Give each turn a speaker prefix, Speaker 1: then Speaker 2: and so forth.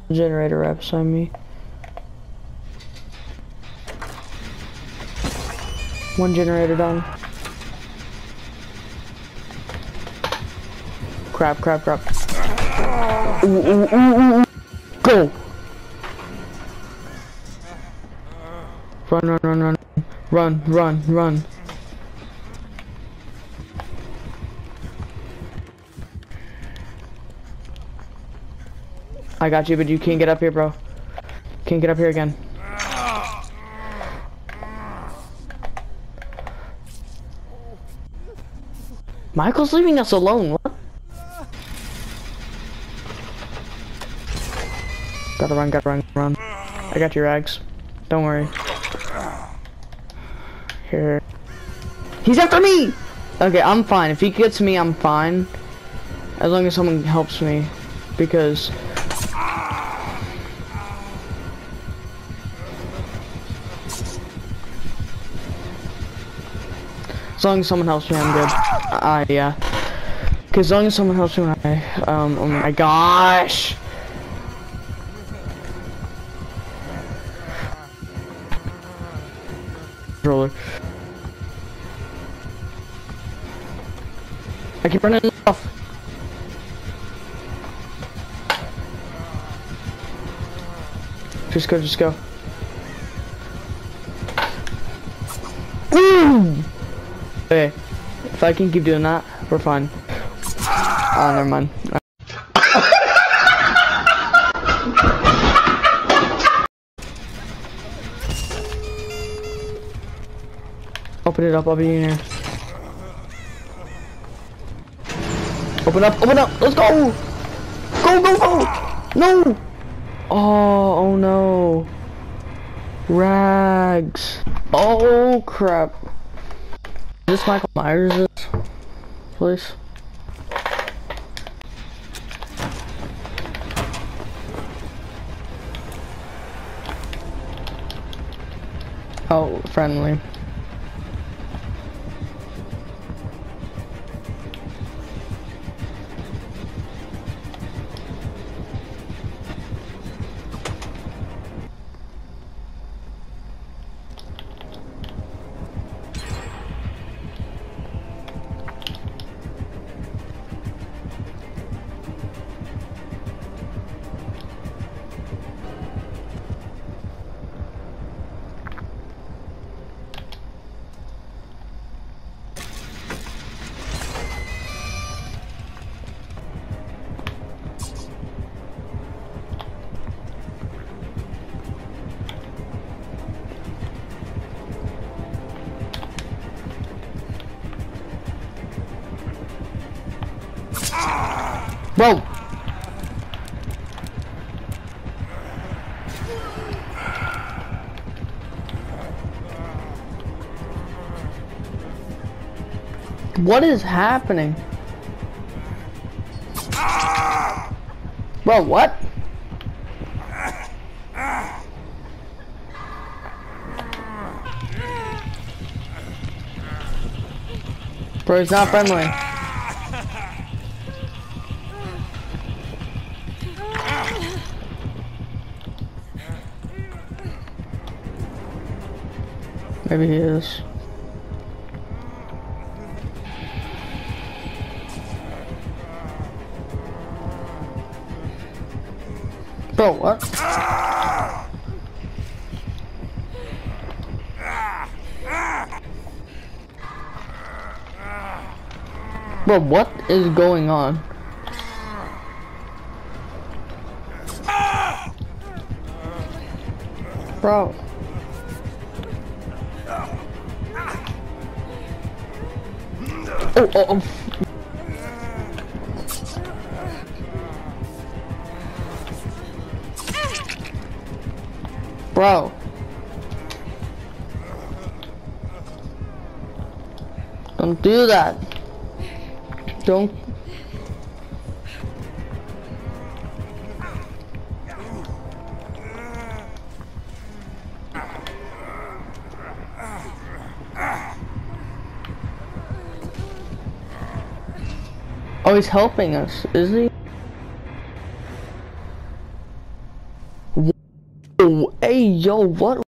Speaker 1: Generator right beside me. One generator done. Crap. Ooh. Go! Run. I got you, but you can't get up here, bro. Can't get up here again. Michael's leaving us alone, what? Gotta run. I got your rags. Don't worry. Here. He's after me! Okay, I'm fine. If he gets me, I'm fine. As long as someone helps me. Because... as long as someone helps me, I'm good. Yeah. Because as long as someone helps me when I... oh my gosh! Controller. I keep running off. Just go. Ooh! Okay, if I can keep doing that, we're fine. Oh, never mind. Open it up, I'll be in here. Open up, let's go! Go! No! Oh no. Rags. Oh crap. Is this Michael Myers' place? Oh, friendly. Whoa! What is happening? Bro, what? Bro, he's not friendly. Maybe he is. Bro, what? Bro, what is going on? Bro. Oh. Bro. Don't do that. Don't. Oh, he's helping us, is he? Oh, hey, yo, what